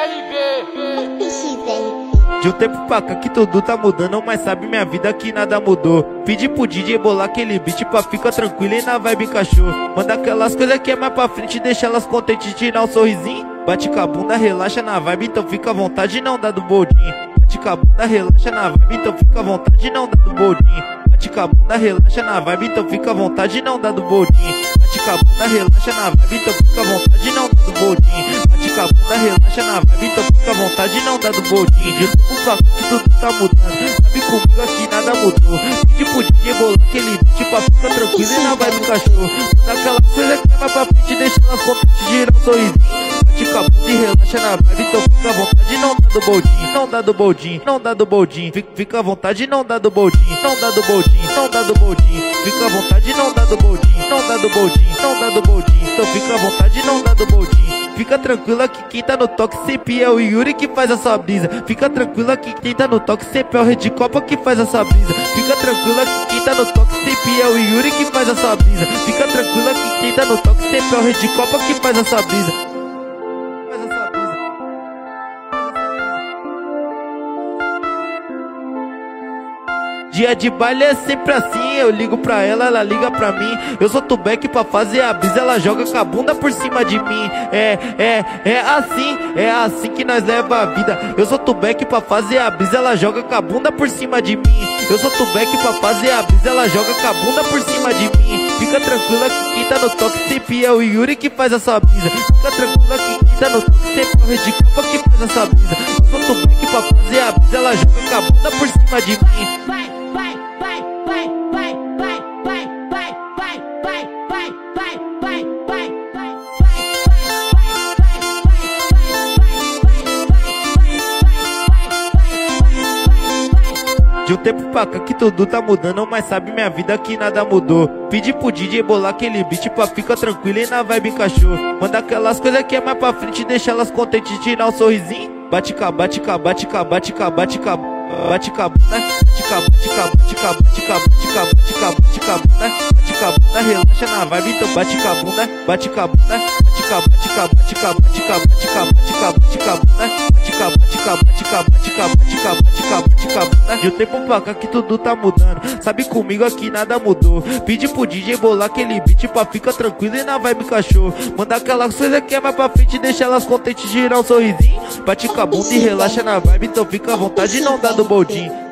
De um tempo pra cá que tudo tá mudando, mas sabe minha vida que nada mudou. Pedi pro DJ bolar aquele beat pra ficar tranquilo e na vibe encaixou. Manda aquelas coisas que é mais pra frente, deixa elas contentes, tirar um sorrisinho. Bate com a bunda, relaxa na vibe, então fica à vontade, não dá do boldinho. Bate com a bunda, relaxa na vibe, então fica à vontade, não dá do boldinho. Bate com a bunda, relaxa na vibe, então fica à vontade, não dá do boldinho. Bate com a bunda, relaxa na vibe, então fica à vontade, não dá do boldinho. Bate com a bunda, relaxa na vibe, então fica à vontade, não dá do boldinho. De tempo pra cá que tudo tá mudando, sabe comigo aqui nada mudou. Pedi pro DJ bolar aquele beat pra ficar tranquilo e na vibe encaixou. Daquela coisa que é mais pra frente, deixa elas contentes, girar um sorrisinho. Bate com a bunda e relaxa na vibe, então fica à vontade, não dá do boldinho. Não dá do boldinho, não dá do boldinho. Fica à vontade, não dá do boldinho. Não dá do boldinho, não dá do boldinho. Fica à vontade, não dá do boldinho. Não dá do boldinho, não dá do boldinho. Então fica à vontade, não dá do boldinho. Fica tranquila que quem tá no toque sempre é o Yuri que faz essa brisa. Fica tranquila que quem tá no toque sempre é o Red Copa que faz essa brisa. Fica tranquila que quem tá no toque sempre é o Yuri que faz essa brisa. Fica tranquila que quem tá no toque sempre é o Red Copa que faz essa brisa. Dia de baile é sempre assim, eu ligo pra ela liga pra mim. Eu sou Tubec pra fazer a brisa, ela joga com a bunda por cima de mim. É assim que nós leva a vida. Eu sou Tubec pra fazer a brisa, ela joga com a bunda por cima de mim. Eu sou Tubec pra fazer a brisa, ela joga com a bunda por cima de mim. Fica tranquila que quem tá no toque sempre é o Yuri que faz essa brisa. Fica tranquila que quem tá no toque sempre é o Red Copa que faz essa brisa. Eu sou Tubec pra fazer a brisa, ela joga com a bunda por cima de mim. De um tempo pra cá que tudo tá mudando, mas sabe minha vida que nada mudou. Pedi pro DJ bolar aquele beat pra ficar tranquilo e na vibe encaixou. Manda aquelas coisas que é mais pra frente, deixa elas contentes, tirar um sorrisinho. Bate com a bunda, bate com a bunda, bate com a bunda, bate com a bunda, relaxa na vibe, então bate com a bunda, bate com a bunda, bate com a bunda. De um tempo pra cá que tudo tá mudando, sabe comigo aqui nada mudou. Pedi pro DJ bolar aquele beat pra ficar tranquilo e na vibe encaixou. Manda aquelas coisas que é mais pra frente, deixa elas contentes, girar um sorrisinho. Bate com a bunda e relaxa na vibe, então fica à vontade, não dá do boldinho.